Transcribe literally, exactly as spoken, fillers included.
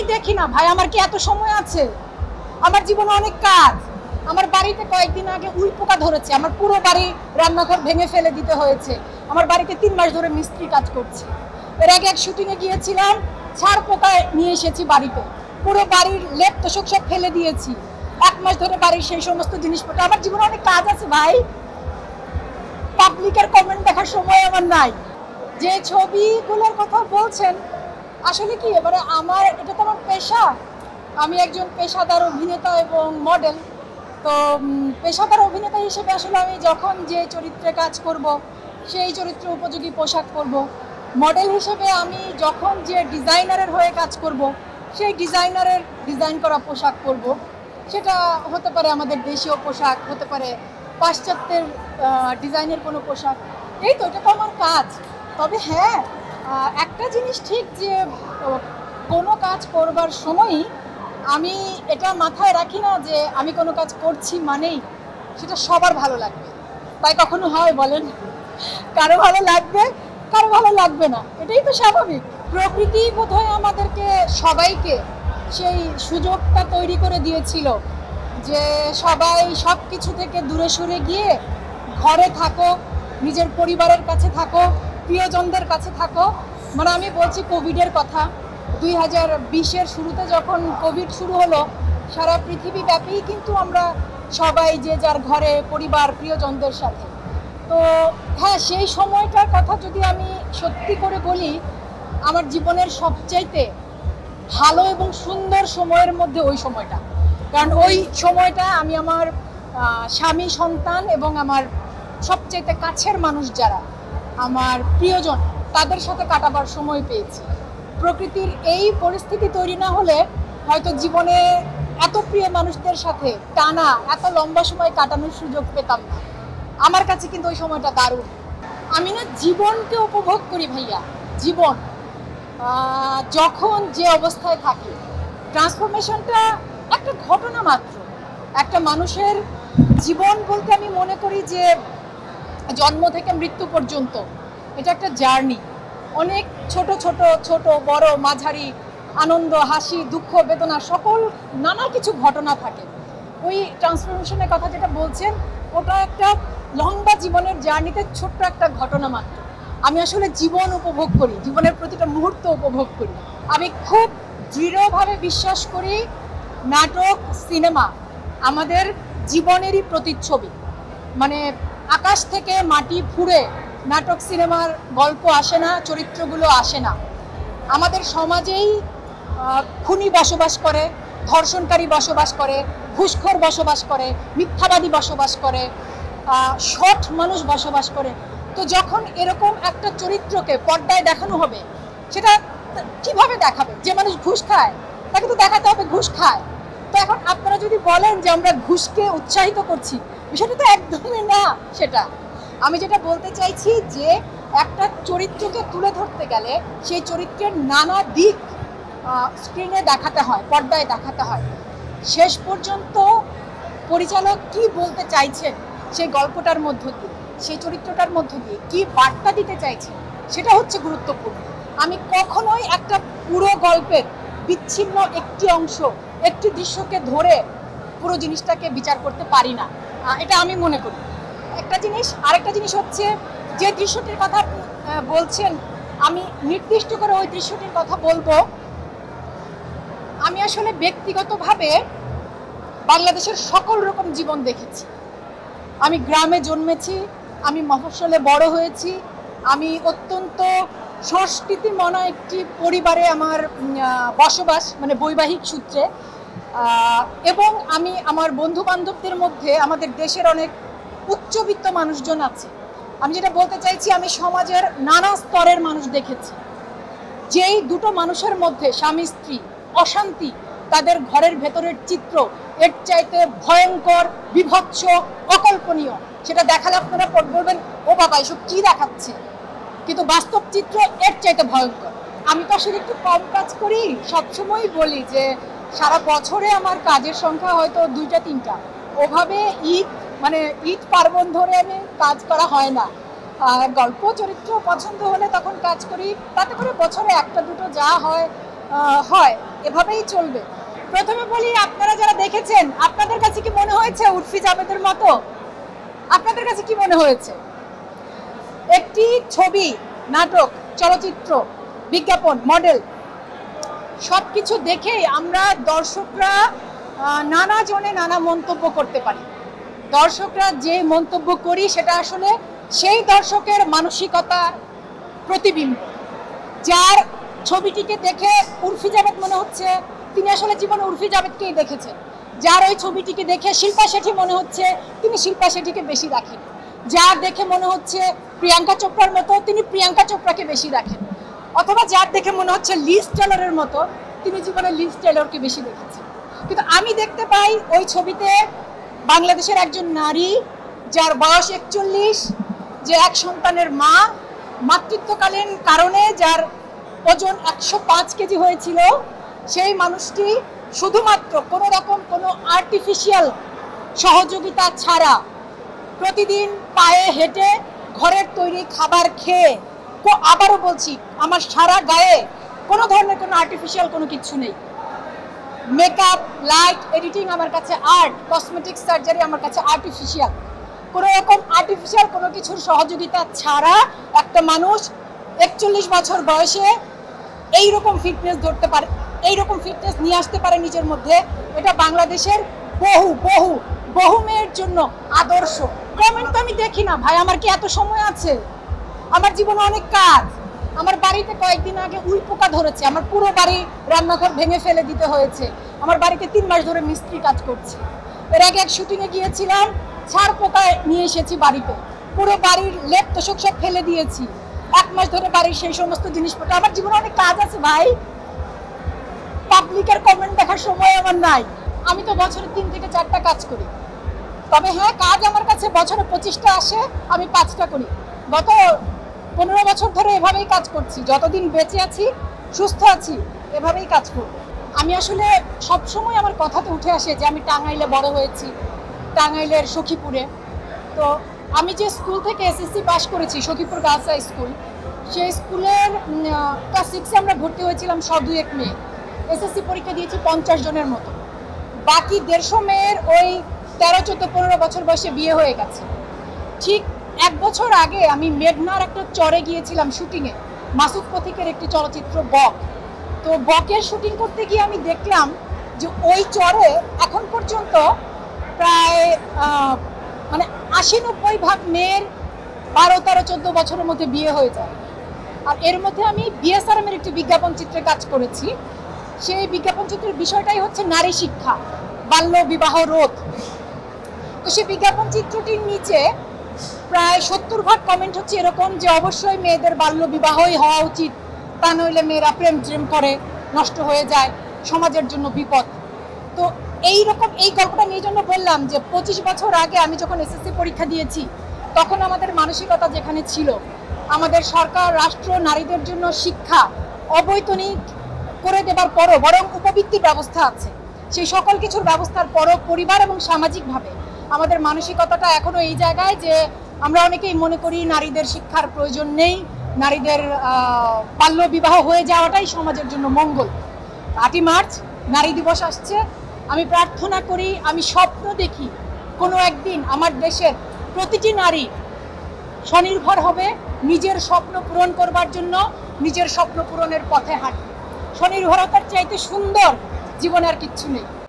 দেখি না ভাই, আমার কি এত সময় আছে? আমার জীবনে অনেক কাজ। আমার বাড়িতে কয়েকদিন আগে উই পোকা ধরেছে, আমার পুরো বাড়ি রান্নাঘর ভেঙে ফেলে দিতে হয়েছে। আমার বাড়িতে তিন মাস ধরে মিস্ত্রি কাজ করছে। এর আগে এক শুটিংয়ে গিয়েছিলাম, ছাড় পোকায় নিয়ে এসেছি বাড়িতে, পুরো বাড়ির লেপ তোষক সব ফেলে দিয়েছি। এক মাস ধরে বাড়ির সেই সমস্ত জিনিসপত্র। আমার জীবনে অনেক কাজ আছে ভাই, পাবলিকের কমেন্ট দেখার সময় আমার নাই। যে ছবিগুলোর কথা বলছেন, আসলে কি এবারে আমার এটা তো আমার পেশা, আমি একজন পেশাদার অভিনেতা এবং মডেল। তো পেশাদার অভিনেতা হিসেবে আসলে আমি যখন যে চরিত্রে কাজ করব সেই চরিত্র উপযোগী পোশাক পরব। মডেল হিসেবে আমি যখন যে ডিজাইনারের হয়ে কাজ করব সেই ডিজাইনারের ডিজাইন করা পোশাক পরব। সেটা হতে পারে আমাদের দেশীয় পোশাক, হতে পারে পাশ্চাত্যের ডিজাইনের কোনো পোশাক। এই তো, এটা তো আমার কাজ। তবে হ্যাঁ, একটা জিনিস ঠিক যে কোনো কাজ করবার সময়ই আমি এটা মাথায় রাখি না যে আমি কোনো কাজ করছি মানেই সেটা সবার ভালো লাগবে। তাই কখনো হয় বলেন? কারো ভালো লাগবে, কারো ভালো লাগবে না, এটাই তো স্বাভাবিক। প্রকৃতি বোধহয় আমাদেরকে সবাইকে সেই সুযোগটা তৈরি করে দিয়েছিল যে সবাই সব কিছু থেকে দূরে সরে গিয়ে ঘরে থাকো, নিজের পরিবারের কাছে থাকো, প্রিয়জনদের কাছে থাকো। মানে আমি বলছি কোভিডের কথা, দুই হাজার বিশের শুরুতে যখন কোভিড শুরু হলো, সারা পৃথিবীব্যাপী কিন্তু আমরা সবাই যে যার ঘরে পরিবার প্রিয়জনদের সাথে। তো হ্যাঁ, সেই সময়টার কথা যদি আমি সত্যি করে বলি, আমার জীবনের সবচাইতে ভালো এবং সুন্দর সময়ের মধ্যে ওই সময়টা। কারণ ওই সময়টা আমি আমার স্বামী, সন্তান এবং আমার সবচাইতে কাছের মানুষ যারা আমার প্রিয়জন, তাদের সাথে কাটাবার সময় পেয়েছি। প্রকৃতির এই পরিস্থিতি তৈরি না হলে হয়তো জীবনে এত প্রিয় মানুষদের সাথে টানা এত লম্বা সময় কাটানোর সুযোগ পেতাম না। আমার কাছে কিন্তু ওই সময়টা দারুণ। আমি না জীবনকে উপভোগ করি ভাইয়া। জীবন যখন যে অবস্থায় থাকে, ট্রান্সফরমেশনটা একটা ঘটনা মাত্র। একটা মানুষের জীবন বলতে আমি মনে করি যে জন্ম থেকে মৃত্যু পর্যন্ত এটা একটা জার্নি। অনেক ছোট ছোট ছোট বড় মাঝারি আনন্দ, হাসি, দুঃখ, বেদনা, সকল নানা কিছু ঘটনা থাকে। ওই ট্রান্সফরমেশনের কথা যেটা বলছেন, ওটা একটা লম্বা জীবনের জার্নিতে ছোট্ট একটা ঘটনা মাত্র। আমি আসলে জীবন উপভোগ করি, জীবনের প্রতিটা মুহূর্ত উপভোগ করি। আমি খুব দৃঢ়ভাবে বিশ্বাস করি নাটক, সিনেমা আমাদের জীবনেরই প্রতিচ্ছবি। মানে আকাশ থেকে মাটি ফুঁড়ে নাটক সিনেমার গল্প আসে না, চরিত্রগুলো আসে না। আমাদের সমাজেই খুনি বসবাস করে, ধর্ষণকারী বসবাস করে, ঘুষখোর বসবাস করে, মিথ্যাবাদী বসবাস করে, সৎ মানুষ বসবাস করে। তো যখন এরকম একটা চরিত্রকে পর্দায় দেখানো হবে, সেটা কিভাবে দেখাবে? যে মানুষ ঘুষ খায় তাকে তো দেখাতে হবে ঘুষ খায়। তো এখন আপনারা যদি বলেন যে আমরা ঘুষকে উৎসাহিত করছি, বিষয়টা তো একদমই না। সেটা আমি যেটা বলতে চাইছি যে একটা চরিত্রকে তুলে ধরতে গেলে সেই চরিত্রের নানা দিক স্ক্রিনে দেখাতে হয়, পর্দায় দেখাতে হয়। শেষ পর্যন্ত পরিচালক কি বলতে চাইছেন সেই গল্পটার মধ্য দিয়ে, সেই চরিত্রটার মধ্য দিয়ে কি বার্তা দিতে চাইছেন, সেটা হচ্ছে গুরুত্বপূর্ণ। আমি কখনোই একটা পুরো গল্পের বিচ্ছিন্ন একটি অংশ, একটি দৃশ্যকে ধরে পুরো জিনিসটাকে বিচার করতে পারি না, এটা আমি মনে করি। একটা জিনিস, আরেকটা জিনিস হচ্ছে যে দৃশ্যটির কথা বলছেন, আমি নির্দিষ্ট করে ওই দৃশ্যটির কথা বলবো। আমি আসলে ব্যক্তিগতভাবে বাংলাদেশের সকল রকম জীবন দেখেছি। আমি গ্রামে জন্মেছি, আমি মফস্বলে বড় হয়েছি, আমি অত্যন্ত সংস্কৃতিমনা একটি পরিবারে আমার বসবাস, মানে বৈবাহিক সূত্রে। এবং আমি আমার বন্ধু বান্ধবদের মধ্যে আমাদের দেশের অনেক উচ্চবিত্ত মানুষজন আছে। আমি যেটা বলতে চাইছি, আমি সমাজের নানা স্তরের মানুষ দেখেছি। যেই দুটো মানুষের মধ্যে স্বামী স্ত্রী অশান্তি, তাদের ঘরের ভেতরের চিত্র এর চাইতে ভয়ঙ্কর, বিভৎস, অকল্পনীয়। সেটা দেখালে আপনারা বলবেন ও বাবা এসব কি দেখাচ্ছে, কিন্তু বাস্তব চিত্র এর চাইতে ভয়ঙ্কর। আমি তো আসলে একটু কম কাজ করি, সবসময় বলি যে সারা বছরে আমার কাজের সংখ্যা হয়তো দুইটা তিনটা, ওভাবে ঈদ মানে ঈদ পার্বণ ধরে আমি কাজ করা হয় না। গল্প চরিত্র পছন্দ হলে তখন কাজ করি, তাতে করে বছরে একটা দুটো যা হয় হয় এভাবেই চলবে। প্রথমে বলি, আপনারা যারা দেখেছেন আপনাদের কাছে কি মনে হয়েছে উর্ফি জাবেদের মতো? আপনাদের কাছে কি মনে হয়েছে? একটি ছবি, নাটক, চলচ্চিত্র, বিজ্ঞাপন, মডেল সবকিছু দেখেই আমরা দর্শকরা নানা জনে নানা মন্তব্য করতে পারি। দর্শকরা যে মন্তব্য করি সেটা আসলে সেই দর্শকের মানসিকতার প্রতিবিম্ব। যার ছবিটিকে দেখে উর্ফি জাবেদ মনে হচ্ছে তিনি আসলে জীবনে উর্ফি জাবেদকেই দেখেছেন। যার ওই ছবিটিকে দেখে শিল্পা শেঠি মনে হচ্ছে তিনি শিল্পা শেঠিকে বেশি দেখেন। যার দেখে মনে হচ্ছে প্রিয়াঙ্কা চোপড়ার মতো তিনি প্রিয়াঙ্কা চোপড়াকে বেশি দেখেন। অথবা যার দেখে মনে হচ্ছে লিজ টেলরের মতো তিনি জীবনে লিজ টেলরকে বেশি দেখেছেন। কিন্তু আমি দেখতে পাই ওই ছবিতে বাংলাদেশের একজন নারী, যার বয়স একচল্লিশ, যে এক সন্তানের মা, মাতৃত্বকালীন কারণে যার ওজন একশো পাঁচ কেজি হয়েছিল, সেই মানুষটি শুধুমাত্র কোনো রকম কোনো আর্টিফিশিয়াল সহযোগিতা ছাড়া প্রতিদিন পায়ে হেঁটে ঘরের তৈরি খাবার খেয়ে, আবারও বলছি আমার সারা গায়ে কোনো ধরনের কোনো আর্টিফিশিয়াল কোনো কিছু নেই। মেকআপ, লাইট, এডিটিং আমার কাছে আর্ট, কসমেটিক সার্জারি আমার কাছে আর্টিফিশিয়াল। কোনো রকম আর্টিফিশিয়াল কোনো কিছুর সহযোগিতা ছাড়া একটা মানুষ একচল্লিশ বছর বয়সে এইরকম ফিটনেস ধরতে পারে, এইরকম ফিটনেস নিয়ে আসতে পারে নিজের মধ্যে। এটা বাংলাদেশের বহু বহু বহু মেয়ের জন্য আদর্শ। কমেন্ট তো আমি দেখি না ভাই, আমার কি এত সময় আছে? আমার জীবনে অনেক কাজ। আমার বাড়িতে কয়েকদিন আগে উই পোকা ধরেছে, আমার পুরো বাড়ি রান্নাঘর ভেঙে ফেলে দিতে হয়েছে। আমার বাড়িতে তিন মাস ধরে মিস্ত্রি কাজ করছি। এর আগে এক শুটিংয়ে গিয়েছিলাম, ছাড় পোকায় নিয়ে এসেছি বাড়িতে, পুরো বাড়ির লেপ তোষক সব ফেলে দিয়েছি। এক মাস ধরে বাড়ির সেই সমস্ত জিনিসপত্র। আমার জীবনে অনেক কাজ আছে ভাই, পাবলিকের কমেন্ট দেখার সময় আমার নাই। আমি তো বছরে তিন থেকে চারটা কাজ করি, তবে হ্যাঁ কাজ আমার কাছে বছরে পঁচিশটা আসে, আমি পাঁচটা করি। গত পনেরো বছর ধরে এভাবেই কাজ করছি, যতদিন বেঁচে আছি সুস্থ আছি এভাবেই কাজ করব। আমি আসলে সবসময় আমার কথাতে উঠে আসে যে আমি টাঙ্গাইলে বড় হয়েছি, টাঙ্গাইলের সখীপুরে। তো আমি যে স্কুল থেকে এসএসসি পাস করেছি, সখীপুর গার্লস হাই স্কুল, সেই স্কুলের ক্লাস সিক্সে আমরা ভর্তি হয়েছিলাম শ দুই এক মেয়ে। এসএসসি পরীক্ষা দিয়েছি পঞ্চাশ জনের মতো। বাকি দেড়শো মেয়ের ওই তেরো চোদ্দো পনেরো বছর বয়সে বিয়ে হয়ে গেছে। ঠিক এক বছর আগে আমি মেঘনার একটা চরে গিয়েছিলাম শুটিংয়ে, মাসুদ পথিকের একটি চলচ্চিত্র বক। তো বকের শুটিং করতে গিয়ে আমি দেখলাম যে ওই চরে এখন পর্যন্ত প্রায় মানে আশি নব্বই ভাগ মেয়ের বারো তেরো চোদ্দ বছরের মধ্যে বিয়ে হয়ে যায়। আর এর মধ্যে আমি বিএসআরএমের একটি বিজ্ঞাপন চিত্রে কাজ করেছি। সেই বিজ্ঞাপন চিত্রের বিষয়টাই হচ্ছে নারী শিক্ষা, বাল্য বিবাহ রোধ। তো সেই বিজ্ঞাপন চিত্রটির নিচে প্রায় সত্তর ভাগ কমেন্ট হচ্ছে এরকম যে অবশ্যই মেয়েদের বাল্য বিবাহই হওয়া উচিত, তা নইলে মেয়েরা প্রেম প্রেম করে নষ্ট হয়ে যায়, সমাজের জন্য বিপদ। তো এই রকম এই গল্পটা নিয়ে জন্য বললাম যে পঁচিশ বছর আগে আমি যখন এসএসসি পরীক্ষা দিয়েছি, তখন আমাদের মানসিকতা যেখানে ছিল, আমাদের সরকার রাষ্ট্র নারীদের জন্য শিক্ষা অবৈতনিক করে দেবার পরও বরং উপবৃত্তির ব্যবস্থা আছে, সেই সকল কিছুর ব্যবস্থার পরও পরিবার এবং সামাজিকভাবে আমাদের মানসিকতাটা এখনো এই জায়গায় যে আমরা অনেকেই মনে করি নারীদের শিক্ষার প্রয়োজন নেই, নারীদের বাল্য বিবাহ হয়ে যাওয়াটাই সমাজের জন্য মঙ্গল। আটই মার্চ নারী দিবস আসছে। আমি প্রার্থনা করি, আমি স্বপ্ন দেখি কোনো একদিন আমার দেশের প্রতিটি নারী স্বনির্ভর হবে, নিজের স্বপ্ন পূরণ করবার জন্য নিজের স্বপ্ন পূরণের পথে হাঁটবে। স্বনির্ভরতার চাইতে সুন্দর জীবনে আর কিচ্ছু নেই।